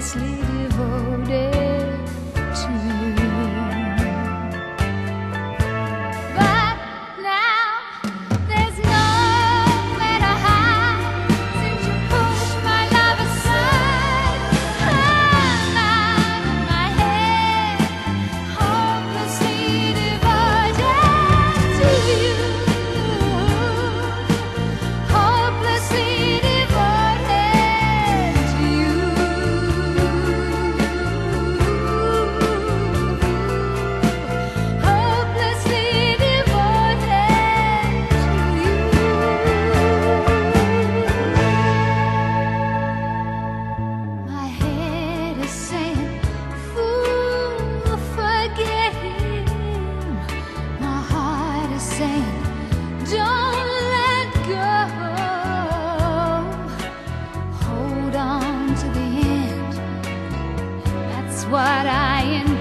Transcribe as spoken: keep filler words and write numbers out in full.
hopelessly devoted to you. But now there's nowhere to hide since you pushed my love aside. I'm out of my head, hopelessly devoted to you. Hopelessly devoted to you. Hopelessly devoted to you. My head is saying, fool, forget him. My heart is saying, don't let go. Hold on to the end. That's what I intend.